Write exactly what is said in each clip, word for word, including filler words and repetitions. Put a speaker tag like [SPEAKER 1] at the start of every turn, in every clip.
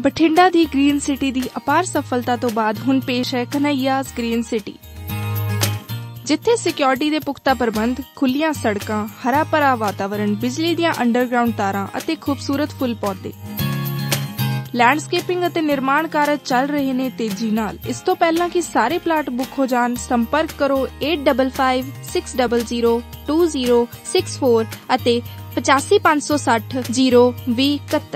[SPEAKER 1] ਬਠਿੰਡਾ ਦੀ green city ਦੀ ਅਪਾਰ ਸਫਲਤਾ ਤੋਂ ਬਾਅਦ ਹੁਣ ਪੇਸ਼ ਹੈ ਕਨ੍ਹਈਆਜ਼ ਗ੍ਰੀਨ ਸਿਟੀ, ਜਿੱਥੇ ਸਿਕਿਉਰਿਟੀ ਦੇ ਪੁਖਤਾ ਪ੍ਰਬੰਧ, ਖੁੱਲੀਆਂ ਸੜਕਾਂ, ਹਰਾ ਭਰਾ ਵਾਤਾਵਰਣ, ਬਿਜਲੀ ਦੀਆਂ ਅੰਡਰਗਰਾਉਂਡ ਤਾਰਾਂ ਅਤੇ ਖੂਬਸੂਰਤ ਫੁੱਲ ਪੌਦੇ। ਲੈਂਡਸਕੇਪਿੰਗ ਅਤੇ ਨਿਰਮਾਣ ਕਾਰਜ ਚੱਲ ਰਹੇ ਨੇ ਤੇਜ਼ੀ ਨਾਲ। ਇਸ ਤੋਂ ਪਹਿਲਾਂ ਕਿ ਸਾਰੇ ਪਲਾਟ ਬੁੱਕ ਹੋ ਜਾਣ, ਸੰਪਰਕ ਕਰੋ eight five five six zero zero two zero six four ਅਤੇ ਪਚਾਸੀ ਪੰਜ ਸੌ ਸੱਠ ਜ਼ੀਰੋ ਵੀਹ ਇਕਹੱਤਰ।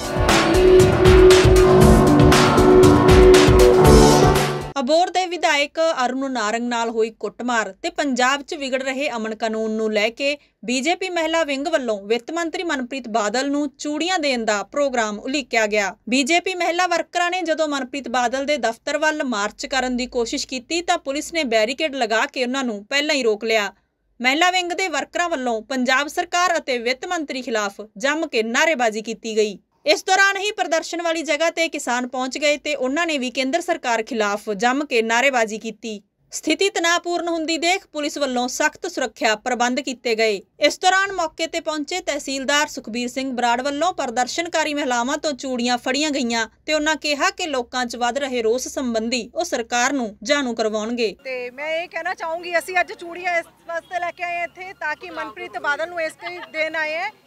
[SPEAKER 2] ਅਬੋਹਰ ਦੇ ਵਿਧਾਇਕ ਅਰੁਣ ਨਾਰੰਗ ਨਾਲ ਹੋਈ ਕੁੱਟਮਾਰ ਤੇ ਪੰਜਾਬ 'ਚ ਵਿਗੜ ਰਹੇ ਅਮਨ ਕਾਨੂੰਨ ਨੂੰ ਲੈ ਕੇ ਬੀਜੇਪੀ ਮਹਿਲਾ ਵਿੰਗ ਵੱਲੋਂ ਵਿੱਤ ਮੰਤਰੀ ਮਨਪ੍ਰੀਤ ਬਾਦਲ ਨੂੰ ਚੂੜੀਆਂ ਦੇਣ ਦਾ ਪ੍ਰੋਗਰਾਮ ਉਲੀਕਿਆ ਗਿਆ। ਬੀਜੇਪੀ ਮਹਿਲਾ ਵਰਕਰਾਂ ਨੇ ਜਦੋਂ ਮਨਪ੍ਰੀਤ ਬਾਦਲ ਦੇ ਦਫ਼ਤਰ ਵੱਲ ਮਾਰਚ ਕਰਨ ਦੀ ਕੋਸ਼ਿਸ਼ ਕੀਤੀ ਤਾਂ ਪੁਲਿਸ ਨੇ ਬੈਰੀਕੇਡ ਲਗਾ ਕੇ ਉਹਨਾਂ ਨੂੰ ਪਹਿਲਾਂ ਹੀ ਰੋਕ ਲਿਆ। ਮਹਿਲਾ ਵਿੰਗ ਦੇ ਵਰਕਰਾਂ ਵੱਲੋਂ ਪੰਜਾਬ ਸਰਕਾਰ ਅਤੇ ਵਿੱਤ ਮੰਤਰੀ ਖਿਲਾਫ ਜੰਮ ਕੇ ਨਾਅਰੇਬਾਜ਼ੀ ਕੀਤੀ ਗਈ। इस दौरान ही प्रदर्शन वाली जगह ते किसान पहुंच गए ते उन्हां ने भी केंद्र सरकार खिलाफ जम के नारेबाजी की। स्थिति तनावपूर्ण हुंदी देख पुलिस वल्लों सख्त सुरक्षा प्रबंध किए गए। इस दौरान मौके ते पहुंचे तहसीलदार सुखबीर सिंह बराड़ वल्लों प्रदर्शनकारी महिलावां तो चूड़ियां फड़ियां गईयां ते उन्हां कहा कि लोकां 'च वध रहे रोस संबंधी वो सरकार नूं जाणू करवाउणगे।
[SPEAKER 3] ते मैं ये कहना चाहूँगी असीं अज चूड़ियां इस वास्ते लैके आए इत्थे ताकि मनप्रीत बादल नूं इस देन आए हैं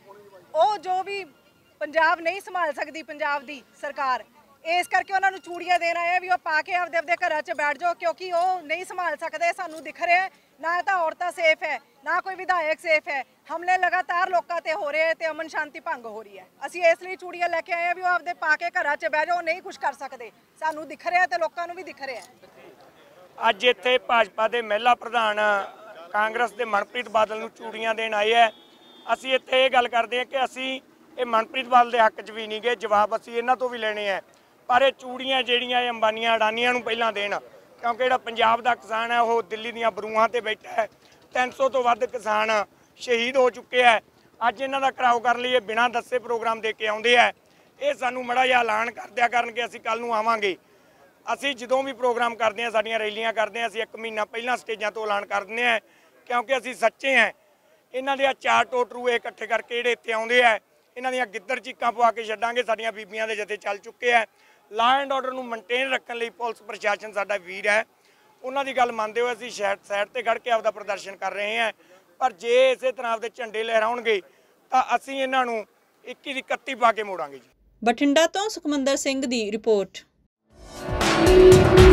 [SPEAKER 3] वो जो भी पंजाब नहीं संभाल सकती पंजाब दी सरकार, इस करके उन्होंने चूड़ियां देना है भी वो पा के आपदे आपदे घर च बैठ जाओ क्योंकि वो नहीं संभाल सकते। सानू दिख रहा है ना तो औरतां सेफ है ना कोई विधायक सेफ है। हमले लगातार लोगों ते हो रहे हैं ते अमन शांति भंग हो रही है। असीं इसलिए चूड़ियां लैके आए हैं भी वो आपदे पा के घर च बैठ जाओ, नहीं कुछ कर सकते। सानू दिख रहा है ते लोगों नूं भी दिख रहा है।
[SPEAKER 4] अज इत्थे भाजपा के महिला प्रधान कांग्रेस के मनप्रीत बादल नूं चूड़ियां देण आए है। असीं इत्थे ये गल करदे हां कि असीं ਇਹ ਮਨਪ੍ਰੀਤ ਬਾਦਲ ਦੇ ਹੱਕ 'ਚ ਵੀ ਨਹੀਂ ਗਏ, ਜਵਾਬ ਅਸੀਂ ਇਹਨਾਂ ਤੋਂ ਵੀ ਲੈਣੇ ਆ। ਪਰ ਇਹ ਚੂੜੀਆਂ ਜਿਹੜੀਆਂ ਇਹ ਅੰਬਾਨੀਆਂ ਅਡਾਨੀਆਂ ਨੂੰ ਪਹਿਲਾਂ ਦੇਣ, ਕਿਉਂਕਿ ਜਿਹੜਾ ਪੰਜਾਬ ਦਾ ਕਿਸਾਨ ਹੈ ਉਹ ਦਿੱਲੀ ਦੀਆਂ ਬਰੂਹਾਂ ਤੇ ਬੈਠਾ ਹੈ। ਤਿੰਨ ਸੌ ਤੋਂ ਵੱਧ ਕਿਸਾਨ ਸ਼ਹੀਦ ਹੋ ਚੁੱਕੇ ਹੈ। ਅੱਜ ਇਹਨਾਂ ਦਾ ਘਿਰਾਓ ਕਰਨ ਲਈ ਇਹ ਬਿਨਾਂ ਦੱਸੇ ਪ੍ਰੋਗਰਾਮ ਦੇ ਕੇ ਆਉਂਦੇ ਆ। ਇਹ ਸਾਨੂੰ ਮਾੜਾ ਜਿਹਾ ਐਲਾਨ ਕਰ ਦਿਆ ਕਰਨ ਕਿ ਅਸੀਂ ਕੱਲ੍ਹ ਨੂੰ ਆਵਾਂਗੇ। ਅਸੀਂ ਜਦੋਂ ਵੀ ਪ੍ਰੋਗਰਾਮ ਕਰਦੇ ਹਾਂ, ਸਾਡੀਆਂ ਰੈਲੀਆਂ ਕਰਦੇ ਹਾਂ, ਅਸੀਂ ਇੱਕ ਮਹੀਨਾ ਪਹਿਲਾਂ ਸਟੇਜਾਂ ਤੋਂ ਐਲਾਨ ਕਰ ਦਿੰਦੇ ਹਾਂ ਕਿਉਂਕਿ ਅਸੀਂ ਸੱਚੇ ਹਾਂ। ਇਹਨਾਂ ਦੇ ਆ ਚਾਰ ਟੋਟਰੂ ਇਕੱਠੇ ਕਰਕੇ ਜਿਹੜੇ ਇੱਥੇ ਆਉਂਦੇ ਆ, ਇਹਨਾਂ ਦੀਆਂ ਗਿੱਦੜ ਚੀਕਾਂ ਪਵਾ ਕੇ ਛੱਡਾਂਗੇ। ਸਾਡੀਆਂ ਬੀਬੀਆਂ ਦੇ ਜਥੇ ਚੱਲ ਚੁੱਕੇ ਹੈ। ਲਾ ਐਂਡ ਆਰਡਰ ਨੂੰ ਮੇਨਟੇਨ ਰੱਖਣ ਲਈ ਪੁਲਿਸ ਪ੍ਰਸ਼ਾਸਨ ਸਾਡਾ ਵੀਰ ਹੈ। ਉਹਨਾਂ ਦੀ ਗੱਲ ਮੰਨਦੇ ਹੋਏ ਅਸੀਂ ਸ਼ਹਿਰ ਸਾਈਡ ਤੇ ਖੜ੍ਹ ਕੇ ਆਪਦਾ ਪ੍ਰਦਰਸ਼ਨ ਕਰ ਰਹੇ ਹਾਂ। ਪਰ ਜੇ ਇਸੇ ਤਰ੍ਹਾਂ ਆਪਦੇ ਝੰਡੇ ਲਹਿਰਾਉਣਗੇ ਤਾਂ ਅਸੀਂ ਇਹਨਾਂ ਨੂੰ ਇੱਕੀ ਦੀ ਇਕੱਤੀ ਪਾ ਕੇ ਮੋੜਾਂਗੇ ਜੀ।
[SPEAKER 2] ਬਠਿੰਡਾ ਤੋਂ ਸੁਖਮੰਦਰ ਸਿੰਘ ਦੀ ਰਿਪੋਰਟ।